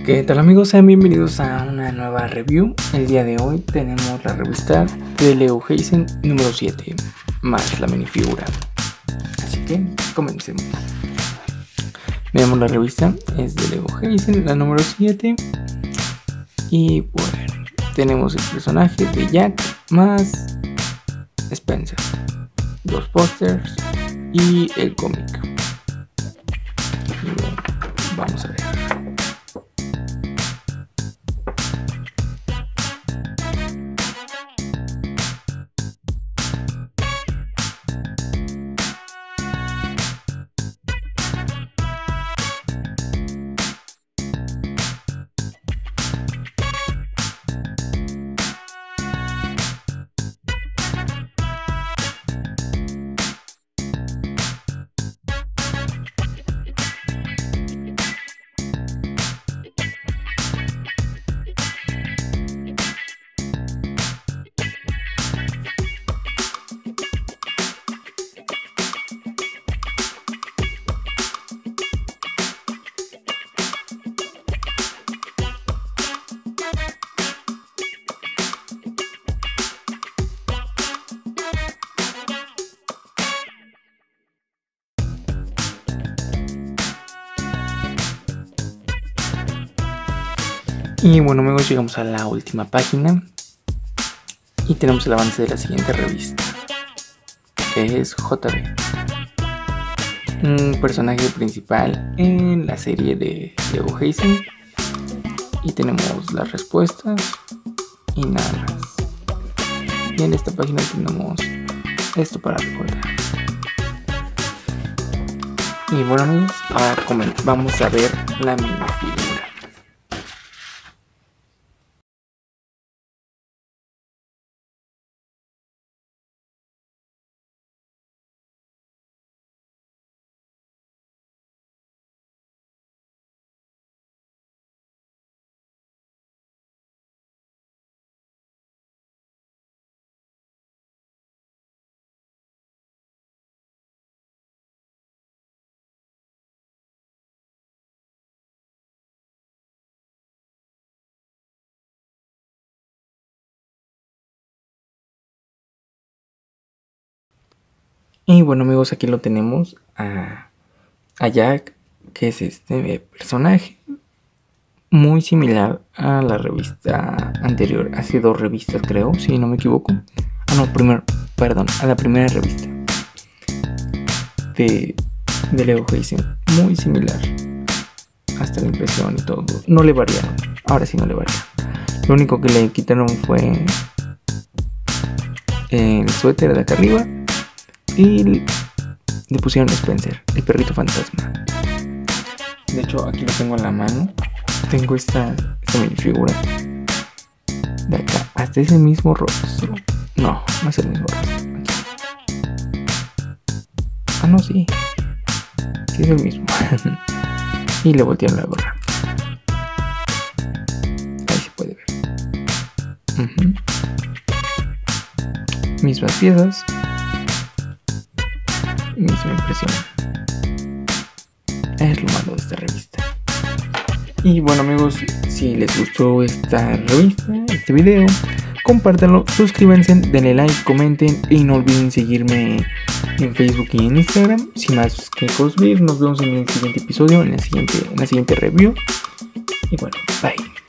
¿Qué tal amigos? Sean bienvenidos a una nueva review. El día de hoy tenemos la revista de Leo Heisen número 7, más la minifigura. Así que comencemos. Veamos la revista, es de Leo Heisen, la número 7. Y bueno, tenemos el personaje de Jack más Spencer, dos pósters y el cómic. Y bueno, vamos a ver. Y bueno amigos, llegamos a la última página y tenemos el avance de la siguiente revista, que es JB, un personaje principal en la serie de Leo Heisen. Y tenemos las respuestas y nada más. Y en esta página tenemos esto para recordar. Y bueno amigos, ahora vamos a ver la minifigura. Y bueno amigos, aquí lo tenemos a Jack, que es este personaje muy similar a la revista anterior. Hace dos revistas creo, si no me equivoco. A la primera revista de Leo Heisen. Muy similar, hasta la impresión y todo. No le variaron, ahora sí no le variaron. Lo único que le quitaron fue el suéter de acá arriba y le pusieron Spencer, el perrito fantasma. De hecho aquí lo tengo en la mano. Tengo esta minifigura de acá. Hasta es el mismo rostro. No es el mismo rostro. Ah no, sí es el mismo. Y le voltearon la gorra. Ahí se puede ver. Mismas piezas, misma impresión. Es lo malo de esta revista. Y bueno amigos, si les gustó esta revista, este video, compártanlo, suscríbanse, denle like, comenten y no olviden seguirme en Facebook y en Instagram. Sin más que concluir, nos vemos en el siguiente episodio, en la siguiente review. Y bueno, bye.